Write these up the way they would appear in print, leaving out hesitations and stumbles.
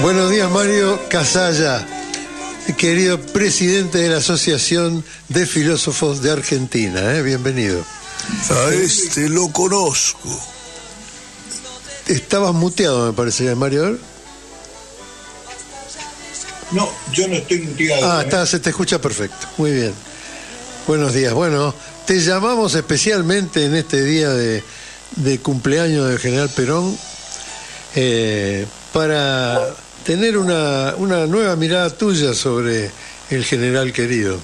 Buenos días, Mario Casalla, querido presidente de la Asociación de Filósofos de Argentina. Bienvenido. A este lo conozco. Estabas muteado, me parece, Mario. No, yo no estoy muteado. Se te escucha perfecto. Muy bien. Buenos días. Bueno, te llamamos especialmente en este día de cumpleaños del general Perón para tener una nueva mirada tuya sobre el general querido.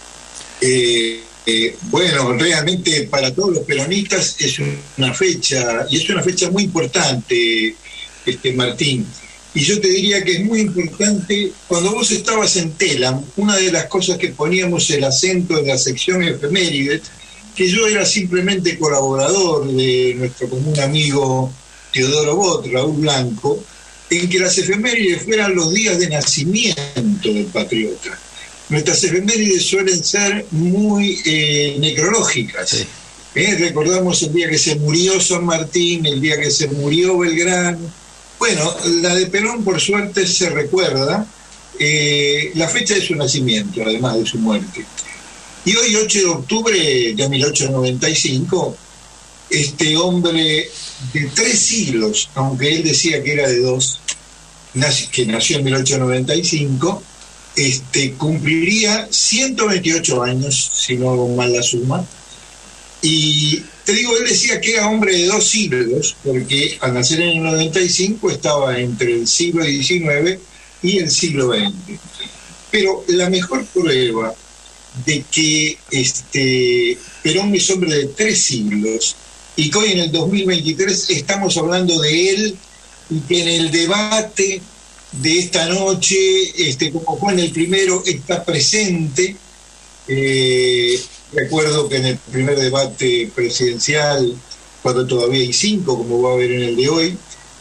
Bueno, realmente para todos los peronistas es una fecha, y es una fecha muy importante, Martín. Y yo te diría que es muy importante, cuando vos estabas en Telam, una de las cosas que poníamos el acento en la sección efemérides, que yo era simplemente colaborador de nuestro común amigo Teodoro Bot, Raúl Blanco, en que las efemérides fueran los días de nacimiento del patriota. Nuestras efemérides suelen ser muy necrológicas. Sí. Recordamos el día que se murió San Martín, el día que se murió Belgrano. Bueno, la de Perón, por suerte, se recuerda la fecha de su nacimiento, además de su muerte. Y hoy, 8 de octubre de 1895, este hombre de 3 siglos, aunque él decía que era de 2, que nació en 1895, cumpliría 128 años, si no hago mal la suma. Y te digo, él decía que era hombre de 2 siglos, porque al nacer en el 95 estaba entre el siglo XIX y el siglo XX. Pero la mejor prueba de que Perón es hombre de 3 siglos y que hoy en el 2023 estamos hablando de él, y que en el debate de esta noche, como fue en el primero, está presente. Recuerdo que en el primer debate presidencial, cuando todavía hay 5, como va a haber en el de hoy,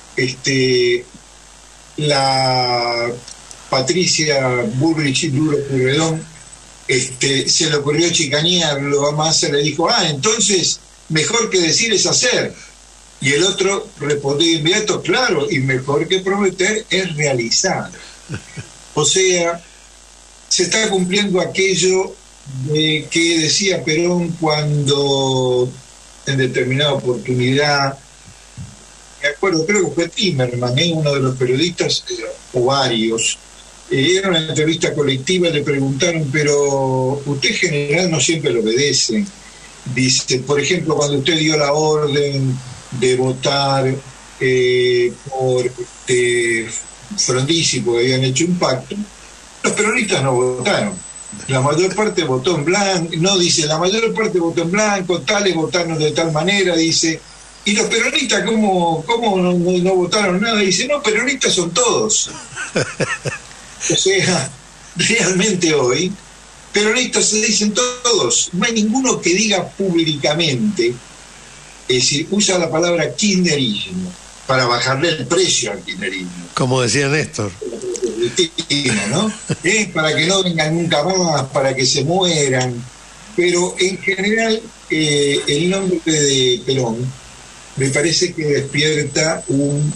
la Patricia Bullrich y Duro Pueyrredón se le ocurrió chicanearlo, a Massa le dijo, entonces mejor que decir es hacer. Y el otro respondió de inmediato, claro, y mejor que prometer es realizar. O sea, se está cumpliendo aquello que decía Perón cuando en determinada oportunidad, me acuerdo, creo que fue Timerman, uno de los periodistas, o varios, era una entrevista colectiva, le preguntaron, pero usted general no siempre lo obedece. Dice, por ejemplo, cuando usted dio la orden de votar por Frondizi, porque habían hecho un pacto, los peronistas no votaron. La mayor parte votó en blanco, no dice, la mayor parte votó en blanco, tales votaron de tal manera, dice, y los peronistas, ¿cómo no votaron nada? Dice, no, peronistas son todos. O sea, realmente hoy, peronistas se dicen todos, no hay ninguno que diga públicamente, es decir, usa la palabra kirchnerismo para bajarle el precio al kirchnerismo. Como decía Néstor. ¿No? Para que no vengan nunca más, para que se mueran. Pero en general, el nombre de Perón me parece que despierta un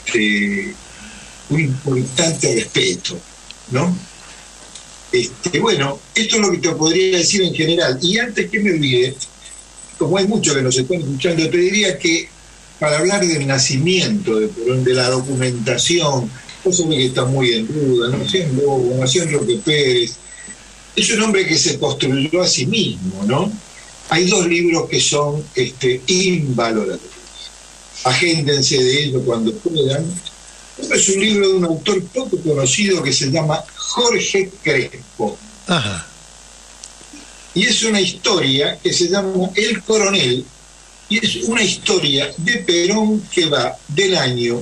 importante respeto, ¿no? Bueno, esto es lo que te podría decir en general. Y antes que me olvide, como hay muchos que nos están escuchando, te diría que para hablar del nacimiento de Perón, de la documentación, cosa que está muy en duda, nació en Roque Pérez, es un hombre que se construyó a sí mismo, ¿no? Hay 2 libros que son invalorables. Agéndense de ello cuando puedan. Es un libro de un autor poco conocido que se llama Jorge Crespo. Ajá. Y es una historia que se llama El Coronel, y es una historia de Perón que va del año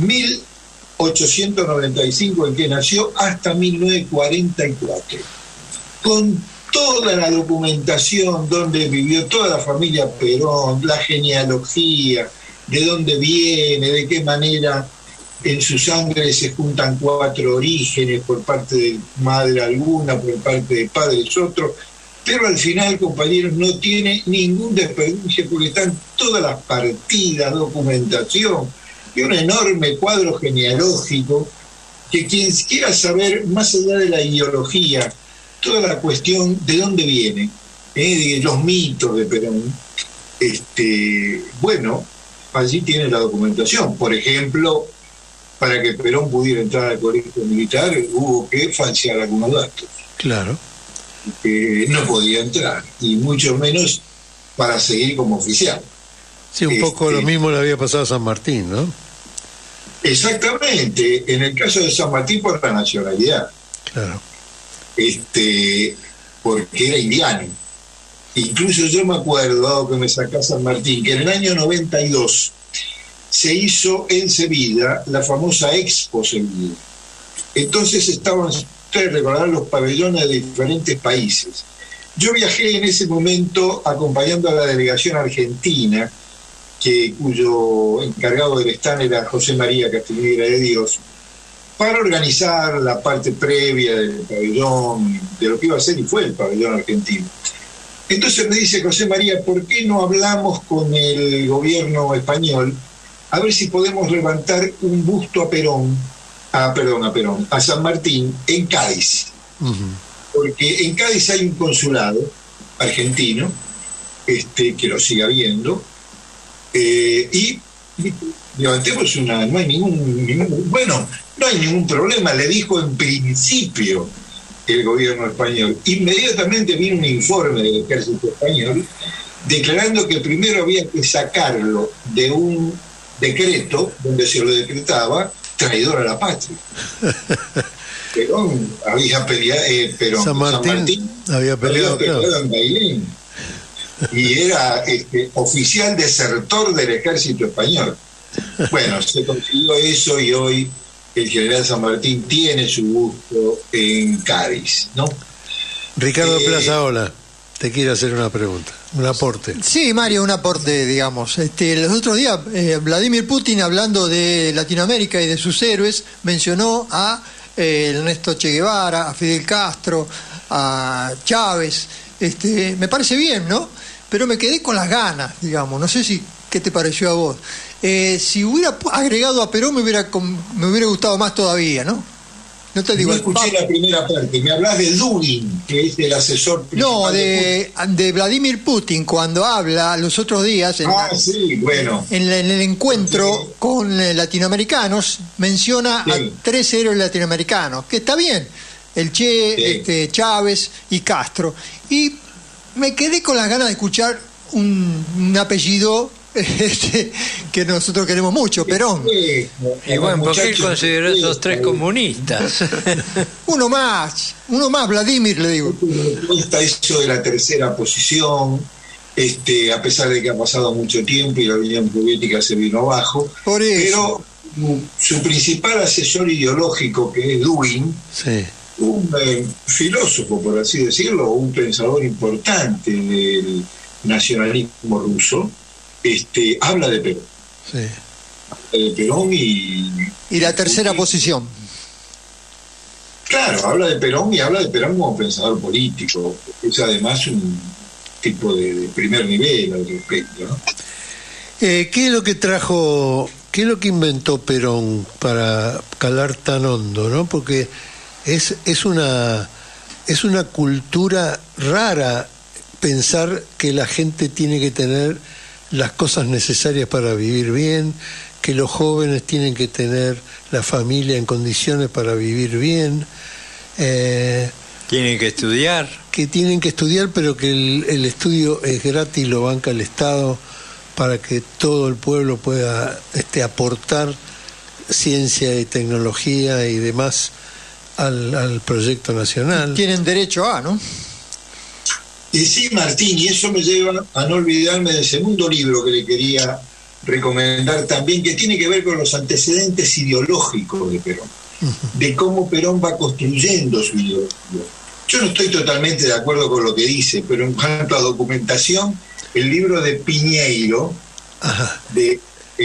1895, en que nació, hasta 1944, con toda la documentación donde vivió toda la familia Perón, la genealogía, de dónde viene, de qué manera en su sangre se juntan 4 orígenes, por parte de madre alguna, por parte de padres otro, pero al final, compañeros, no tiene ningún desperdicio porque están todas las partidas, documentación, y un enorme cuadro genealógico que quien quiera saber, más allá de la ideología, toda la cuestión de dónde viene, de los mitos de Perón, bueno, allí tiene la documentación. Por ejemplo, para que Perón pudiera entrar al colegio militar hubo que falsear algunos datos. Claro. No podía entrar, y mucho menos para seguir como oficial. Sí, un poco lo mismo le había pasado a San Martín, ¿no? Exactamente, en el caso de San Martín por la nacionalidad. Claro. Porque era indiano. Incluso yo me acuerdo, dado que me sacá San Martín, que en el año 92 se hizo en Sevilla la famosa Expo Sevilla. Entonces estaban, ustedes recordarán, los pabellones de diferentes países. Yo viajé en ese momento acompañando a la delegación argentina, cuyo encargado del stand era José María Castigliera de Dios, para organizar la parte previa del pabellón, de lo que iba a ser y fue el pabellón argentino. Entonces me dice José María, ¿por qué no hablamos con el gobierno español a ver si podemos levantar un busto a San Martín en Cádiz? Uh-huh. Porque en Cádiz hay un consulado argentino, que lo sigue habiendo, y levantemos no hay ningún problema, le dijo en principio el gobierno español. Inmediatamente vino un informe del ejército español declarando que primero había que sacarlo de un decreto donde se lo decretaba traidor a la patria. Perón había peleado, San Martín había peleado en Bailén y era oficial desertor del ejército español. Bueno, se consiguió eso y hoy el general San Martín tiene su busto en Cádiz, ¿no? Ricardo Plazaola te quiere hacer una pregunta, un aporte. Sí, Mario, un aporte, digamos. Los otros días, Vladimir Putin, hablando de Latinoamérica y de sus héroes, mencionó a Ernesto Che Guevara, a Fidel Castro, a Chávez. Me parece bien, ¿no? Pero me quedé con las ganas, digamos. No sé qué te pareció a vos. Si hubiera agregado a Perón me hubiera gustado más todavía, ¿no? No te digo. No escuché la primera parte. Me hablas de Dugin, que es el asesor principal. No, de Vladimir Putin, cuando habla los otros días en el encuentro con latinoamericanos, menciona a 3 héroes latinoamericanos, que está bien, el Che, Chávez y Castro. Y me quedé con las ganas de escuchar un apellido que nosotros queremos mucho, Perón. Y bueno, ¿por qué consideró esos 3 comunistas? Uno más, Vladimir, le digo. Está eso de la tercera posición, a pesar de que ha pasado mucho tiempo y la Unión Soviética se vino abajo. Por eso. Pero su principal asesor ideológico, que es Dugin, sí, un filósofo, por así decirlo, un pensador importante del nacionalismo ruso, habla de Perón. Sí. De Perón y la tercera posición. Claro, habla de Perón y habla de Perón como pensador político. Es además un tipo de primer nivel al respecto, ¿no? ¿Qué es lo que qué es lo que inventó Perón para calar tan hondo, ¿no? Porque es una cultura rara pensar que la gente tiene que tener las cosas necesarias para vivir bien, que los jóvenes tienen que tener la familia en condiciones para vivir bien. Tienen que estudiar. Que tienen que estudiar, pero que el estudio es gratis, lo banca el Estado, para que todo el pueblo pueda aportar ciencia y tecnología y demás al proyecto nacional. Tienen derecho a, ¿no? Y sí, Martín, y eso me lleva a no olvidarme del segundo libro que le quería recomendar también, que tiene que ver con los antecedentes ideológicos de Perón, de cómo Perón va construyendo su ideología. Yo no estoy totalmente de acuerdo con lo que dice, pero en cuanto a documentación, el libro de Piñeiro, de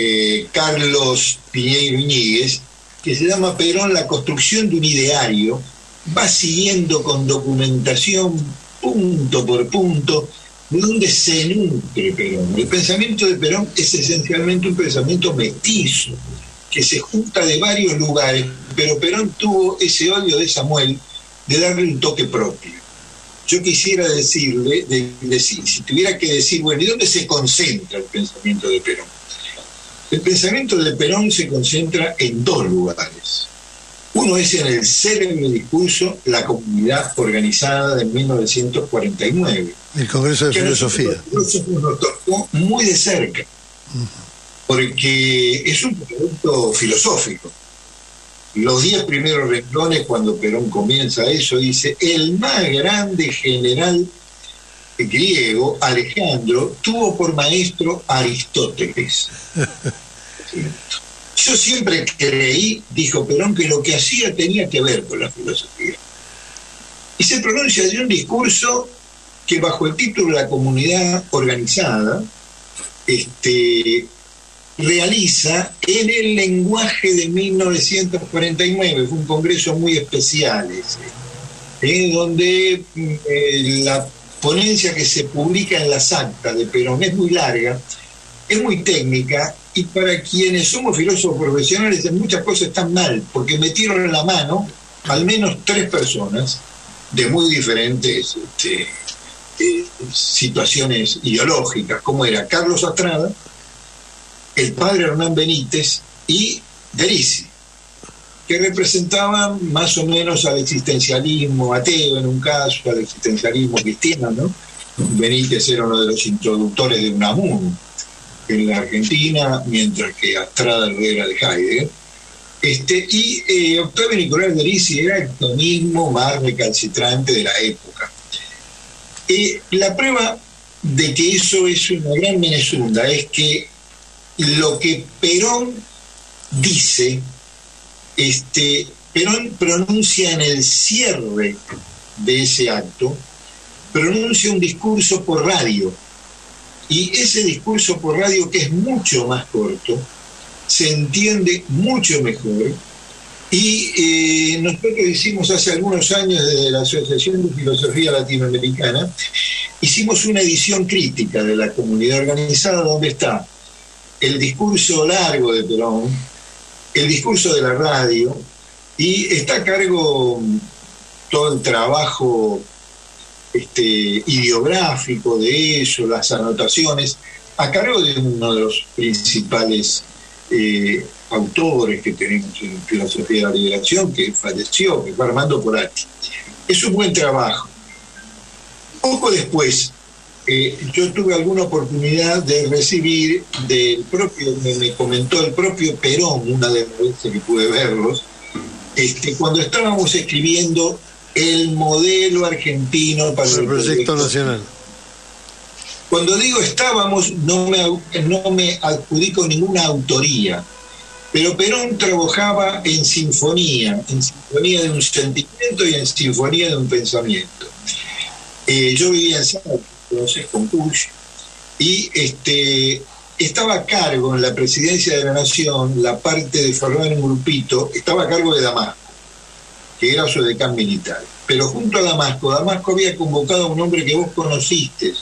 Carlos Piñeiro Iñiguez, que se llama Perón, la construcción de un ideario, va siguiendo con documentación punto por punto de dónde se nutre Perón. El pensamiento de Perón es esencialmente un pensamiento mestizo, que se junta de varios lugares, pero Perón tuvo ese odio de Samuel de darle un toque propio. Yo quisiera decirle, si tuviera que decir, bueno, ¿y dónde se concentra el pensamiento de Perón? El pensamiento de Perón se concentra en dos lugares. Uno es en el célebre discurso La Comunidad Organizada de 1949. El Congreso de Filosofía. Nos tocó muy de cerca, porque es un producto filosófico. Los 10 primeros renglones, cuando Perón comienza eso, dice: el más grande general griego, Alejandro, tuvo por maestro Aristóteles. Yo siempre creí, dijo Perón, que lo que hacía tenía que ver con la filosofía. Y se pronuncia de un discurso que, bajo el título de La Comunidad Organizada, realiza en el lenguaje de 1949. Fue un congreso muy especial ese, donde la ponencia que se publica en las actas de Perón es muy larga, es muy técnica, y para quienes somos filósofos profesionales en muchas cosas están mal, porque metieron en la mano al menos 3 personas de muy diferentes situaciones ideológicas, como era Carlos Astrada, el padre Hernán Benítez y Derisi, que representaban más o menos al existencialismo ateo en un caso, al existencialismo cristiano, ¿no? Benítez era uno de los introductores de Unamuno en la Argentina, mientras que Astrada lo era de Heidegger. Y Octavio Nicolás Derisi era el tomismo más recalcitrante de la época. La prueba de que eso es una gran menezunda es que lo que Perón dice, Perón pronuncia en el cierre de ese acto, pronuncia un discurso por radio, y ese discurso por radio, que es mucho más corto, se entiende mucho mejor. Y nosotros hicimos hace algunos años, desde la Asociación de Filosofía Latinoamericana, hicimos una edición crítica de La Comunidad Organizada, donde está el discurso largo de Perón, el discurso de la radio, y está a cargo todo el trabajo ideográfico de eso, las anotaciones, a cargo de uno de los principales autores que tenemos en Filosofía de la Liberación, que falleció, que fue Armando Porati. Es un buen trabajo. Poco después, yo tuve alguna oportunidad de recibir me comentó el propio Perón, una de las veces que pude verlos, cuando estábamos escribiendo el modelo argentino para el proyecto nacional. Cuando digo estábamos, no me adjudico ninguna autoría, pero Perón trabajaba en sinfonía de un sentimiento y en sinfonía de un pensamiento. Yo vivía en Salta, entonces con Puig, y estaba a cargo en la presidencia de la Nación, la parte de formar un grupito, estaba a cargo de Damasco, que era su decán militar. Pero junto a Damasco había convocado a un hombre que vos conociste,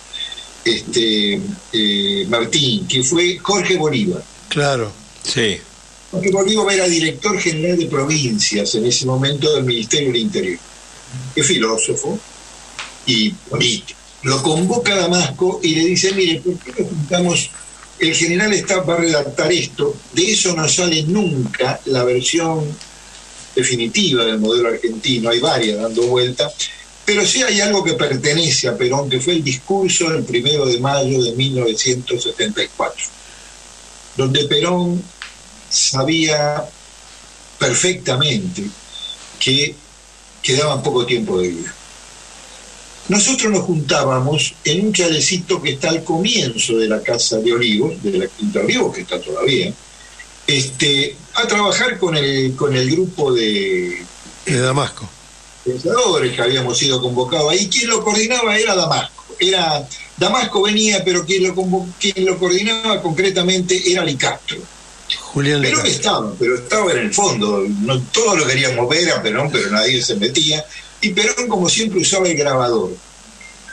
Martín, que fue Jorge Bolívar. Claro, sí. Jorge Bolívar era director general de provincias en ese momento del Ministerio del Interior. Es filósofo y político. Lo convoca a Damasco y le dice: mire, ¿por qué nos juntamos? El general va a redactar esto, de eso no sale nunca la versión definitiva del modelo argentino, hay varias dando vuelta, pero sí hay algo que pertenece a Perón, que fue el discurso del 1 de mayo de 1974, donde Perón sabía perfectamente que quedaba poco tiempo de vida. Nosotros nos juntábamos en un chalecito que está al comienzo de la Casa de Olivos, de la Quinta de Olivos, que está todavía, a trabajar con el grupo de Damasco, pensadores que habíamos sido convocados ahí. Quien lo coordinaba era Damasco. Damasco venía, pero quien lo coordinaba concretamente era Licastro. Julián Perón estaba en el fondo. No todos lo queríamos ver a Perón, pero nadie se metía. Y Perón, como siempre, usaba el grabador.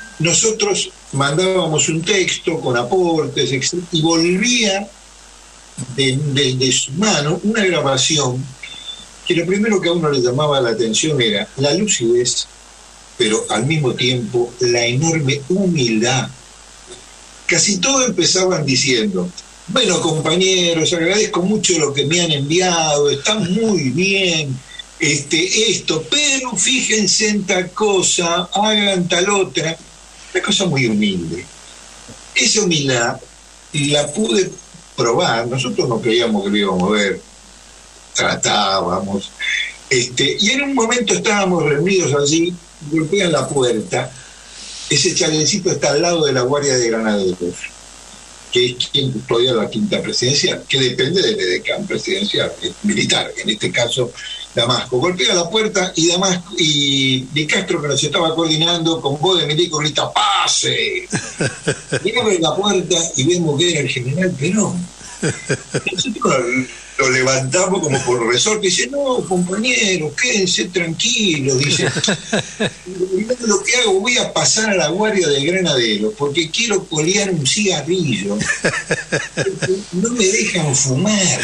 Nosotros mandábamos un texto con aportes, y volvía de su mano una grabación que lo primero que a uno le llamaba la atención era la lucidez, pero al mismo tiempo la enorme humildad. Casi todos empezaban diciendo: bueno, compañeros, agradezco mucho lo que me han enviado, está muy bien esto, pero fíjense en tal cosa, hagan tal otra. Una cosa muy humilde. Esa humildad la pude probar. Nosotros no creíamos que lo íbamos a ver, tratábamos. Y en un momento estábamos reunidos allí, golpean la puerta. Ese chalecito está al lado de la Guardia de Granaderos, que es quien custodia la quinta presidencial, que depende del edecán presidencial, militar, en este caso Damasco. Golpea la puerta y Di Castro, que nos estaba coordinando, con voz de milico grita: ¡pase! Y abre la puerta y vemos que era el general Perón. Nosotros lo levantamos como por resorte y dice: no, compañeros, quédense tranquilos. Dice: lo que hago, voy a pasar a la Guardia de Granaderos porque quiero colear un cigarrillo. No me dejan fumar.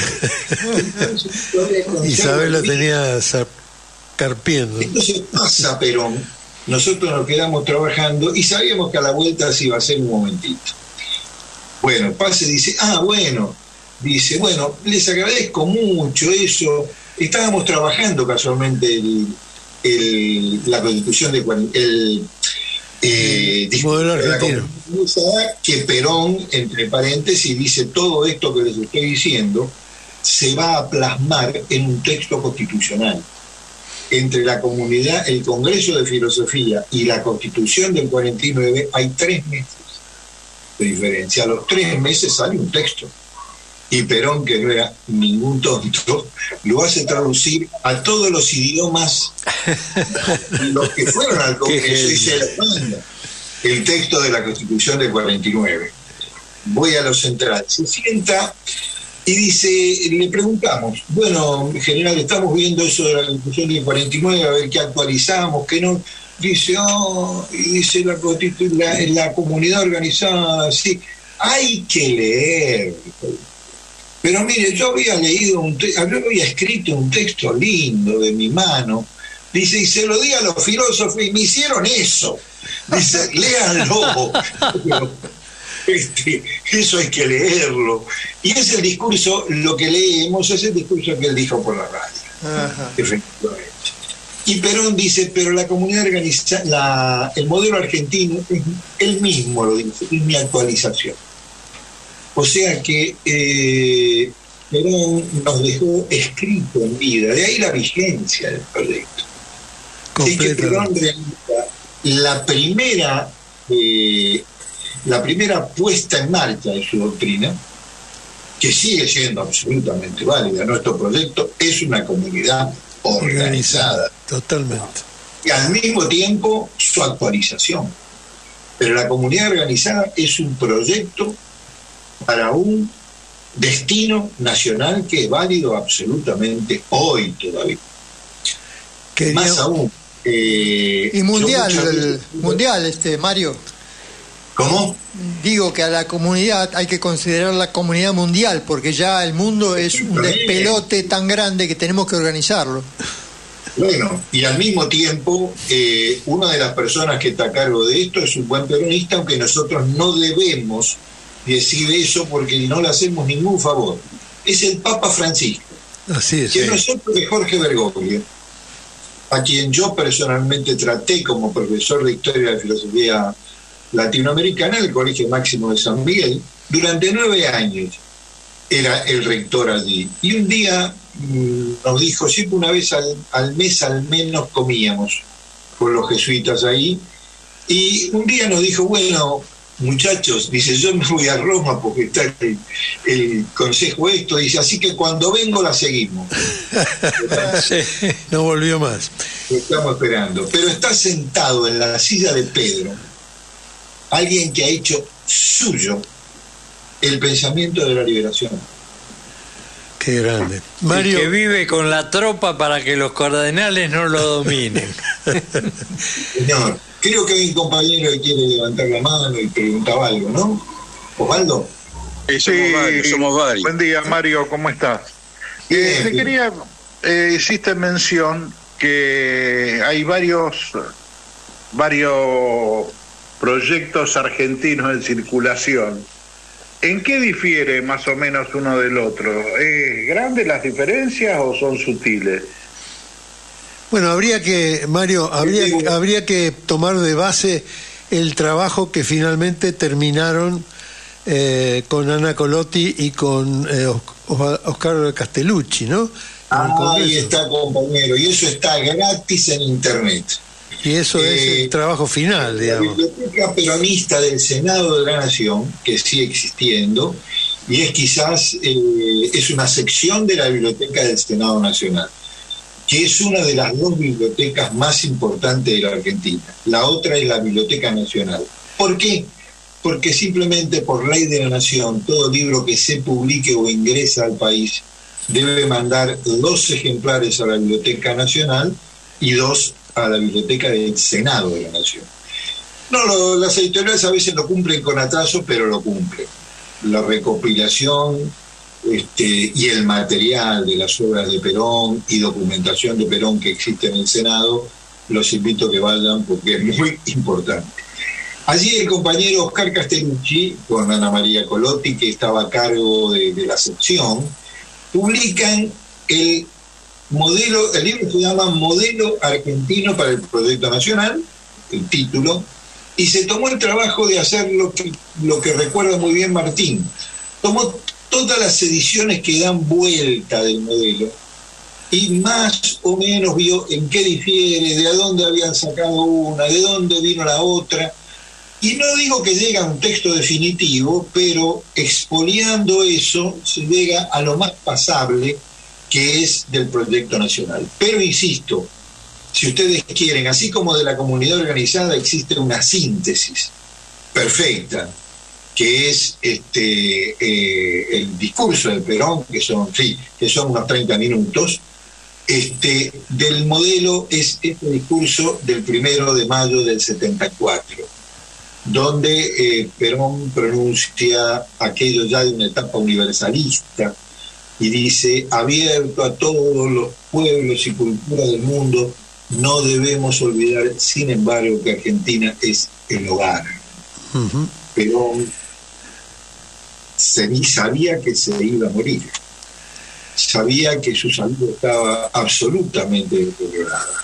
Isabel lo tenía carpiendo. Entonces pasa Perón, nosotros nos quedamos trabajando y sabíamos que a la vuelta se iba a hacer un momentito. Bueno, pase, dice: dice, bueno, les agradezco mucho eso. Estábamos trabajando casualmente la constitución de modelo argentino, que Perón, entre paréntesis, dice: todo esto que les estoy diciendo se va a plasmar en un texto constitucional. Entre la comunidad, el Congreso de Filosofía y la Constitución del 49 hay 3 meses de diferencia. A los 3 meses sale un texto. Y Perón, que no era ningún tonto, lo hace traducir a todos los idiomas, los que fueron al Congreso, y se le manda el texto de la Constitución del 49. Voy a lo central. Se sienta y dice, le preguntamos: bueno, general, estamos viendo eso de la Constitución del 49, a ver qué actualizamos, qué no. Dice: y dice la comunidad organizada, sí, hay que leer. Pero mire, yo había escrito un texto lindo de mi mano, dice, y se lo di a los filósofos y me hicieron eso. Dice: léanlo. Eso hay que leerlo. Y es el discurso, lo que leemos es el discurso que él dijo por la radio. Ajá. Efectivamente. Y Perón dice: pero la comunidad organizada, el modelo argentino, él mismo lo dice, es mi actualización. O sea que Perón nos dejó escrito en vida, de ahí la vigencia del proyecto. Es que Perón realiza la primera puesta en marcha de su doctrina, que sigue siendo absolutamente válida. Nuestro proyecto es una comunidad organizada. Totalmente. Y al mismo tiempo su actualización. Pero la comunidad organizada es un proyecto para un destino nacional que es válido absolutamente hoy todavía. Más aún. Y mundial, Mario. ¿Cómo? Digo que a la comunidad hay que considerar la comunidad mundial, porque ya el mundo es un despelote tan grande que tenemos que organizarlo. Bueno, y al mismo tiempo, una de las personas que está a cargo de esto es un buen peronista, aunque nosotros no debemos decir eso porque no le hacemos ningún favor. Es el Papa Francisco. Así es. Que nosotros de Jorge Bergoglio, a quien yo personalmente traté como profesor de Historia de la Filosofía Latinoamericana en el Colegio Máximo de San Miguel, durante 9 años era el rector allí. Y un día nos dijo, siempre una vez al mes al menos comíamos con los jesuitas ahí, y un día nos dijo, bueno, muchachos, dice, yo me voy a Roma porque está el consejo esto, dice, así que cuando vengo la seguimos. Sí, no volvió más. Lo estamos esperando. Pero está sentado en la silla de Pedro alguien que ha hecho suyo el pensamiento de la liberación. Qué grande. Mario, y que vive con la tropa para que los cardenales no lo dominen. Señor, creo que hay un compañero que quiere levantar la mano y preguntaba algo, ¿no? Osvaldo. Somos varios. Buen día, Mario, ¿cómo estás? Te quería, hiciste mención que hay varios proyectos argentinos en circulación. ¿En qué difiere más o menos uno del otro? ¿Es grande las diferencias o son sutiles? Bueno, habría que tomar de base el trabajo que finalmente terminaron con Ana Colotti y con Oscar Castellucci, ¿no? Ahí está, compañero, y eso está gratis en internet. Y eso es el trabajo final, digamos. La Biblioteca Peronista del Senado de la Nación, que sigue existiendo, y es quizás es una sección de la Biblioteca del Senado Nacional, que es una de las dos bibliotecas más importantes de la Argentina. La otra es la Biblioteca Nacional. ¿Por qué? Porque simplemente por ley de la Nación, todo libro que se publique o ingresa al país debe mandar 2 ejemplares a la Biblioteca Nacional y 2 a la Biblioteca del Senado de la Nación. No, las editoriales a veces lo cumplen con atraso, pero lo cumplen. La recopilación y el material de las obras de Perón y documentación de Perón que existe en el Senado, los invito a que vayan porque es muy importante. Allí el compañero Oscar Castellucci, con Ana María Colotti, que estaba a cargo de la sección, publican el libro se llama Modelo Argentino para el Proyecto Nacional, el título, y se tomó el trabajo de hacer lo que recuerda muy bien Martín. Tomó todas las ediciones que dan vuelta del modelo y más o menos vio en qué difiere, de a dónde habían sacado una, de dónde vino la otra. Y no digo que llega a un texto definitivo, pero expoliando eso se llega a lo más pasable que es del proyecto nacional. Pero insisto, si ustedes quieren, así como de la comunidad organizada existe una síntesis perfecta, que es el discurso de Perón, que son unos 30 minutos, del modelo es este discurso del 1 de mayo del 74, donde Perón pronuncia aquello ya de una etapa universalista y dice: abierto a todos los pueblos y culturas del mundo, no debemos olvidar, sin embargo, que Argentina es el hogar. Uh-huh. Perón sabía que se iba a morir, sabía que su salud estaba absolutamente deteriorada.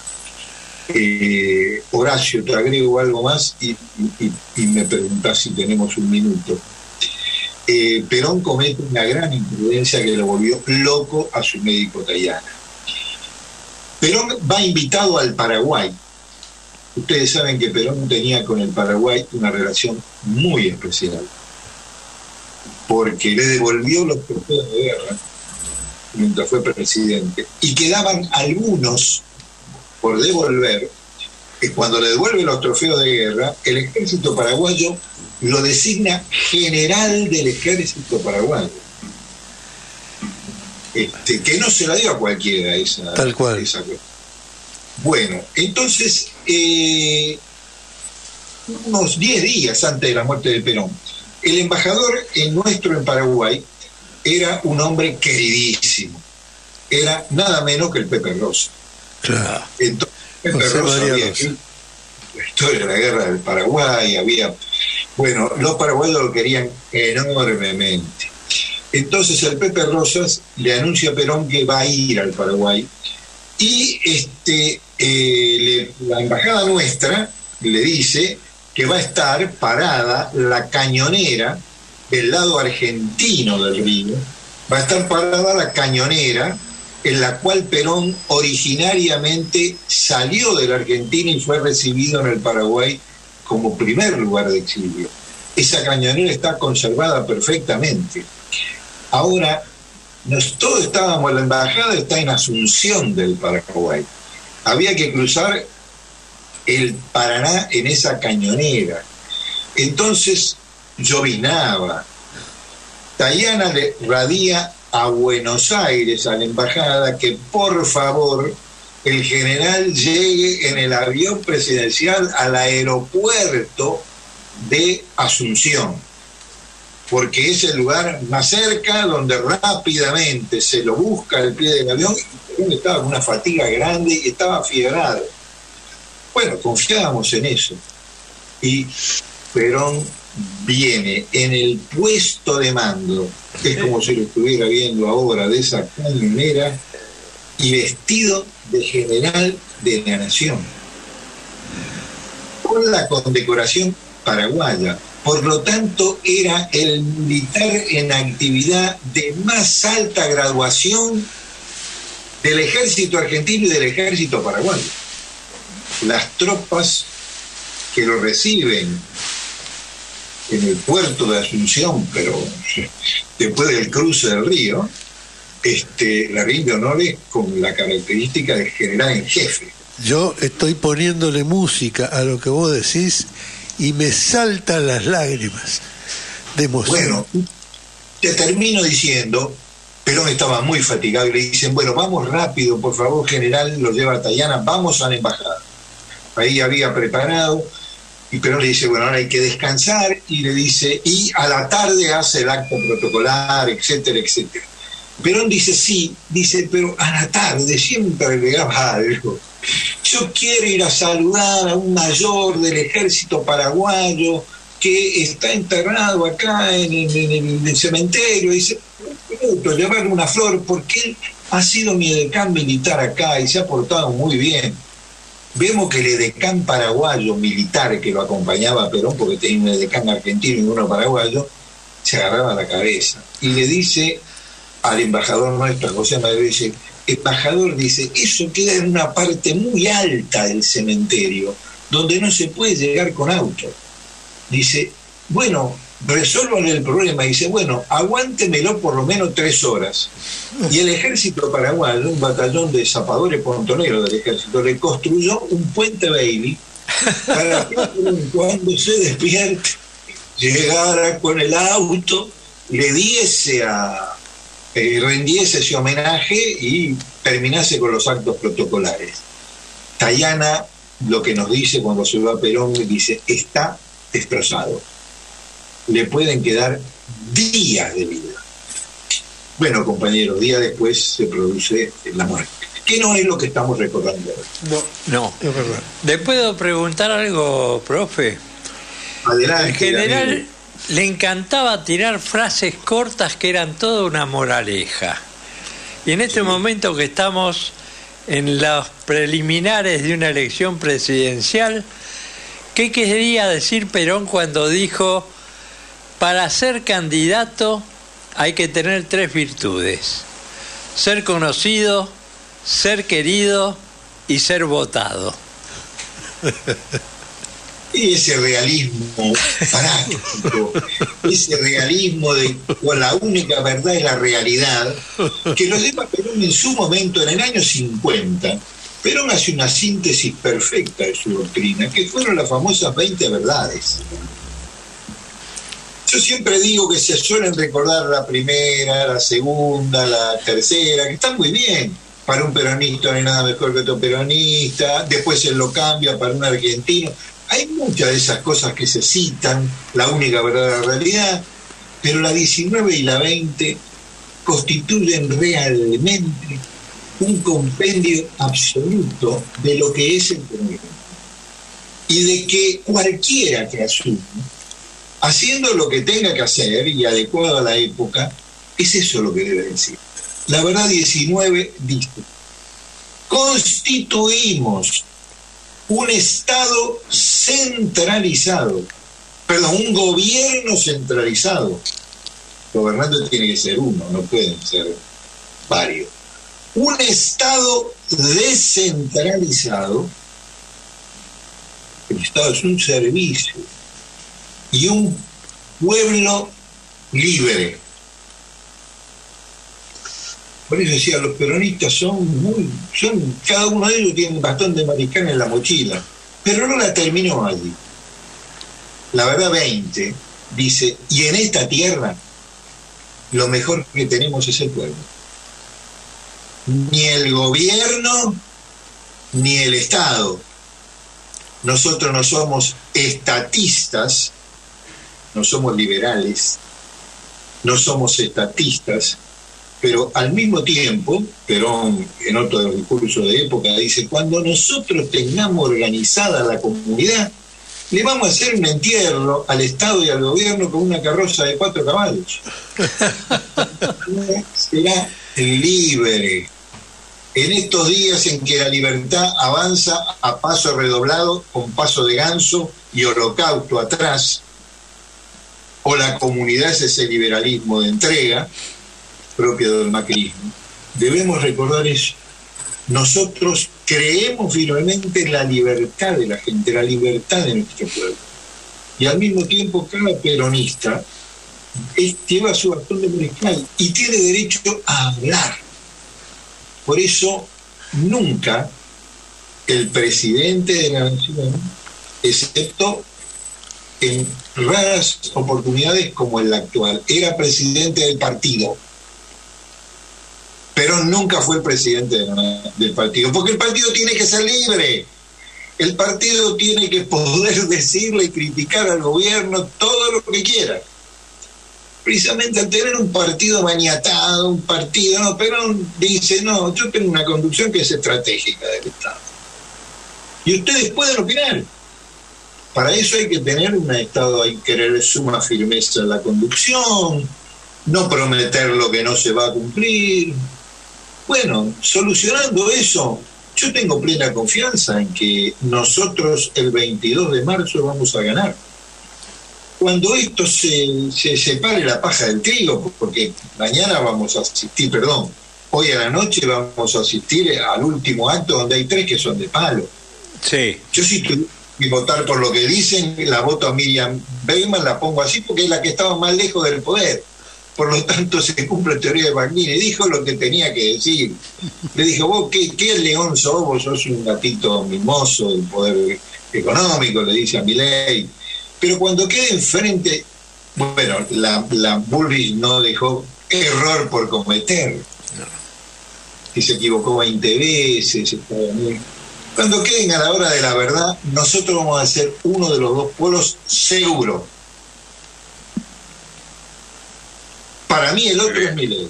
Horacio, te agrego algo más y me preguntás si tenemos un minuto. Perón comete una gran imprudencia que lo volvió loco a su médico Tayana. Perón va invitado al Paraguay. Ustedes saben que Perón tenía con el Paraguay una relación muy especial, porque le devolvió los trofeos de guerra mientras fue presidente, y quedaban algunos por devolver. Cuando le devuelve los trofeos de guerra, el ejército paraguayo lo designa general del ejército paraguayo. Que no se la dio a cualquiera esa. Tal cual. Esa. Bueno, entonces, unos 10 días antes de la muerte de Perón, el embajador nuestro en Paraguay era un hombre queridísimo. Era nada menos que el Pepe Rosa. Claro. Entonces, Pepe Rosa había escrito la historia de la guerra del Paraguay, los paraguayos lo querían enormemente. Entonces el Pepe Rosas le anuncia a Perón que va a ir al Paraguay y la embajada nuestra le dice que va a estar parada la cañonera del lado argentino del río, va a estar parada la cañonera en la cual Perón originariamente salió de la Argentina y fue recibido en el Paraguay como primer lugar de exilio. Esa cañonera está conservada perfectamente. Ahora, todos estábamos, la embajada está en Asunción del Paraguay. Había que cruzar el Paraná en esa cañonera. Entonces llovinaba. Tayana le radía a Buenos Aires, a la embajada, que por favor el general llegue en el avión presidencial al aeropuerto de Asunción. porque es el lugar más cerca donde rápidamente se lo busca al pie del avión, y Perón estaba con una fatiga grande y estaba afiebrado. Bueno, confiábamos en eso. Y Perón viene en el puesto de mando, es como si lo estuviera viendo ahora, de esa cañonera, y vestido de general de la nación, con la condecoración paraguaya. Por lo tanto, era el militar en actividad de más alta graduación del ejército argentino y del ejército paraguayo. Las tropas que lo reciben en el puerto de Asunción, pero después del cruce del río, le rinde honores con la característica de general en jefe. Yo estoy poniéndole música a lo que vos decís y me saltan las lágrimas de emoción. Bueno, te termino diciendo, Perón estaba muy fatigado y le dicen, bueno, vamos rápido, por favor, general, lo lleva a Tayana, vamos a la embajada. Ahí había preparado, y Perón le dice, bueno, ahora hay que descansar, y le dice, y a la tarde hace el acto protocolar, etcétera, etcétera. Perón dice, sí, dice, pero a la tarde siempre agregaba algo. Yo quiero ir a saludar a un mayor del ejército paraguayo que está enterrado acá en el cementerio. Dice, llevarle una flor, porque él ha sido mi edecán militar acá y se ha portado muy bien. Vemos que el edecán paraguayo militar que lo acompañaba a Perón, porque tenía un edecán argentino y uno paraguayo, se agarraba la cabeza y le dice al embajador nuestro, José Madero, dice, embajador, dice, eso queda en una parte muy alta del cementerio, donde no se puede llegar con auto. Dice, bueno, resuelvan el problema. Dice, bueno, aguántemelo por lo menos 3 horas. Y el ejército paraguayo, un batallón de zapadores pontoneros del ejército, le construyó un puente Bailey para que cuando se despierte llegara con el auto, le diese rendiese ese homenaje y terminase con los actos protocolares. Tayana lo que nos dice cuando se va a Perón, dice, está destrozado. Le pueden quedar días de vida. Bueno, compañeros, días después se produce la muerte, que no es lo que estamos recordando ahora. No, es verdad. ¿Le puedo preguntar algo, profe? Adelante. En general, le encantaba tirar frases cortas que eran toda una moraleja. Y en este momento que estamos en los preliminares de una elección presidencial, ¿qué quería decir Perón cuando dijo, para ser candidato hay que tener 3 virtudes: ser conocido, ser querido y ser votado? Y ese realismo fanático, ese realismo de la única verdad es la realidad, que lo lleva Perón en su momento, en el año 50. Perón hace una síntesis perfecta de su doctrina, que fueron las famosas 20 verdades. Yo siempre digo que se suelen recordar la primera, la segunda, la tercera, que están muy bien. Para un peronista no hay nada mejor que otro peronista, después él lo cambia para un argentino. Hay muchas de esas cosas que se citan, la única verdadera realidad, pero la 19 y la 20 constituyen realmente un compendio absoluto de lo que es el peronismo. Y de que cualquiera que asuma, haciendo lo que tenga que hacer y adecuado a la época, es eso lo que debe decir. La verdad 19 dice, constituimos un Estado centralizado, un gobierno centralizado. Gobernante tiene que ser uno, no pueden ser varios. Un Estado descentralizado, el Estado es un servicio, y un pueblo libre. Por eso decía, los peronistas cada uno de ellos tiene un bastón de mariscal en la mochila, pero no la terminó allí. La verdad 20 dice, y en esta tierra lo mejor que tenemos es el pueblo. Ni el gobierno ni el Estado. Nosotros no somos estatistas, no somos liberales, no somos estatistas, pero al mismo tiempo, Perón en otro de los discursos de época dice, cuando nosotros tengamos organizada la comunidad, le vamos a hacer un entierro al Estado y al gobierno con una carroza de 4 caballos. Será libre. En estos días en que la libertad avanza a paso redoblado, con paso de ganso y holocausto atrás, o la comunidad es ese liberalismo de entrega propio del macrismo, debemos recordar eso. Nosotros creemos firmemente en la libertad de la gente, la libertad de nuestro pueblo. Y al mismo tiempo cada peronista lleva su bastón de mariscal y tiene derecho a hablar. Por eso nunca el presidente de la nación, excepto en raras oportunidades como en la actual, era presidente del partido. Pero nunca fue el presidente del partido, porque el partido tiene que ser libre. El partido tiene que poder decirle y criticar al gobierno todo lo que quiera. Precisamente al tener un partido maniatado, un partido, no, Perón dice, no, yo tengo una conducción que es estratégica del Estado. Y ustedes pueden opinar. Para eso hay que tener un Estado, hay que tener suma firmeza en la conducción, no prometer lo que no se va a cumplir. Bueno, solucionando eso, yo tengo plena confianza en que nosotros el 22 de marzo vamos a ganar. Cuando esto se separe la paja del trigo, porque mañana vamos a asistir, hoy a la noche vamos a asistir al último acto donde hay 3 que son de palo. Sí. Yo sí tuve que votar por lo que dicen, la voto a Miriam Bregman, la pongo así porque es la que estaba más lejos del poder. Por lo tanto, se cumple la teoría de Bagnini. Dijo lo que tenía que decir. Le dijo, vos, ¿qué león sos? Vos sos un gatito mimoso del poder económico, le dice a Milei. Pero cuando quede enfrente, bueno, la Bullrich no dejó error por cometer. Que se equivocó 20 veces. Cuando queden a la hora de la verdad, nosotros vamos a ser uno de los 2 pueblos seguro. Para mí el otro es Milei.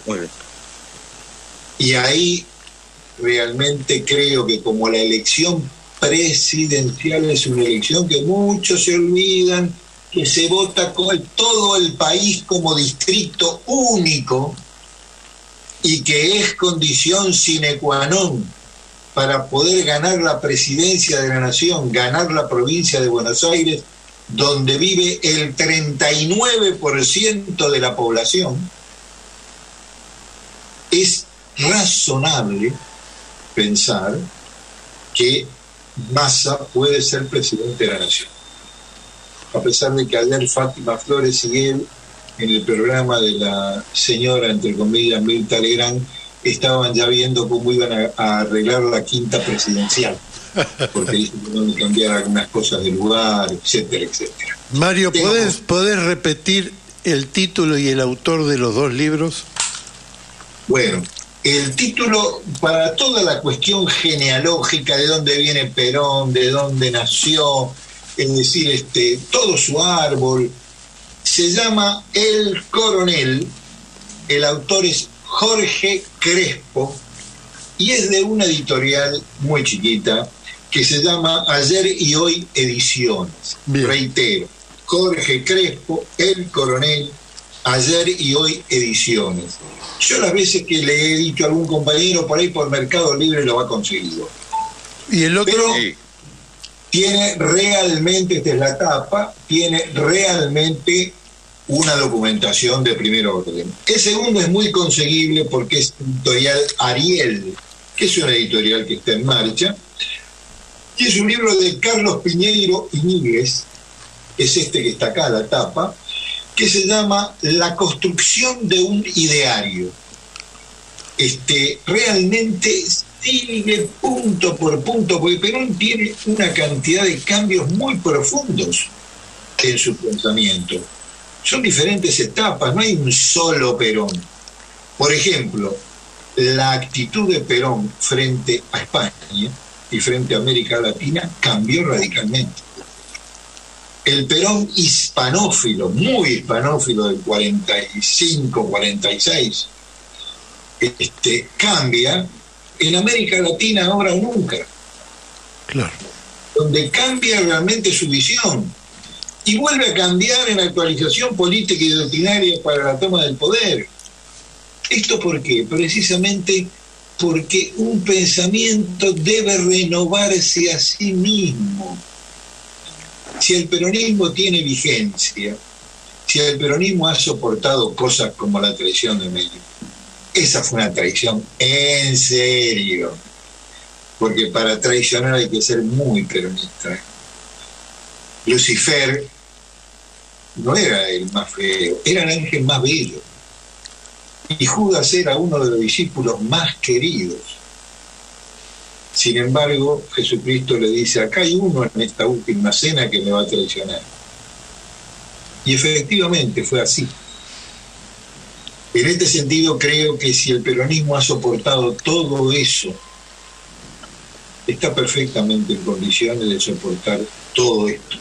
Y ahí realmente creo que como la elección presidencial es una elección que muchos se olvidan, que se vota con todo el país como distrito único y que es condición sine qua non para poder ganar la presidencia de la nación, ganar la provincia de Buenos Aires, donde vive el 39% de la población, es razonable pensar que Massa puede ser presidente de la nación. A pesar de que ayer Fátima Flores y él, en el programa de la señora, entre comillas, Mirta Legrand, estaban ya viendo cómo iban a arreglar la quinta presidencial, porque dicen que van a cambiar algunas cosas de lugar, etcétera, etcétera. Mario, ¿podés repetir el título y el autor de los 2 libros? Bueno, el título, para toda la cuestión genealógica de dónde viene Perón, de dónde nació, es decir, todo su árbol, se llama El Coronel. El autor es Jorge Crespo y es de una editorial muy chiquita que se llama Ayer y Hoy Ediciones. Bien. Reitero, Jorge Crespo, El Coronel, Ayer y Hoy Ediciones. Yo las veces que le he dicho a algún compañero por ahí por Mercado Libre lo ha conseguido. ¿Y el otro? Pero tiene realmente, esta es la tapa, tiene realmente una documentación de primer orden. El segundo es muy conseguible porque es editorial Ariel, que es una editorial que está en marcha, y es un libro de Carlos Piñeiro Iñiguez, es que está acá, la tapa, que se llama La construcción de un ideario. Realmente sigue punto por punto, porque Perón tiene una cantidad de cambios muy profundos en su pensamiento. Son diferentes etapas, no hay un solo Perón. Por ejemplo, la actitud de Perón frente a España y frente a América Latina cambió radicalmente. el Perón hispanófilo, muy hispanófilo del 45, 46, cambia, en América Latina ahora o nunca. Claro. Donde cambia realmente su visión y vuelve a cambiar en la actualización política y doctrinaria para la toma del poder. ¿Esto por qué? Precisamente porque un pensamiento debe renovarse a sí mismo. Si el peronismo tiene vigencia, si el peronismo ha soportado cosas como la traición de Menem, esa fue una traición en serio, porque para traicionar hay que ser muy peronista. Lucifer no era el más feo, era el ángel más bello. Y Judas era uno de los discípulos más queridos. Sin embargo, Jesucristo le dice, acá hay uno en esta última cena que me va a traicionar. Y efectivamente fue así. En este sentido, creo que si el peronismo ha soportado todo eso, está perfectamente en condiciones de soportar todo esto.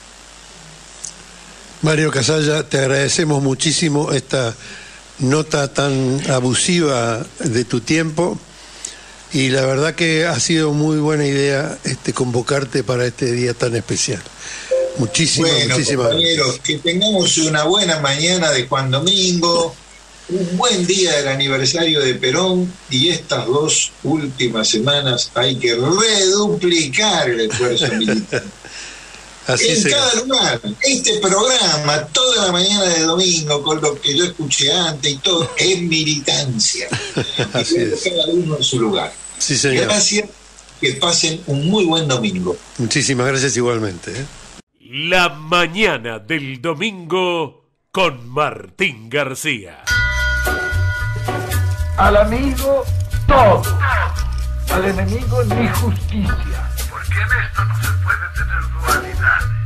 Mario Casalla, te agradecemos muchísimo esta nota tan abusiva de tu tiempo y la verdad que ha sido muy buena idea convocarte para este día tan especial. Muchísimas compañeros, que tengamos una buena mañana de Juan Domingo, un buen día del aniversario de Perón, y estas 2 últimas semanas hay que reduplicar el esfuerzo militar. Así en será. Cada lugar, este programa, toda la mañana de domingo, con lo que yo escuché antes y todo, es militancia. Así es. Cada uno en su lugar. Sí, señor. Gracias, que pasen un muy buen domingo. Muchísimas gracias igualmente. La mañana del domingo con Martín García. Al amigo todo, al enemigo ni justicia. Porque en esto no se puede tener dualidad.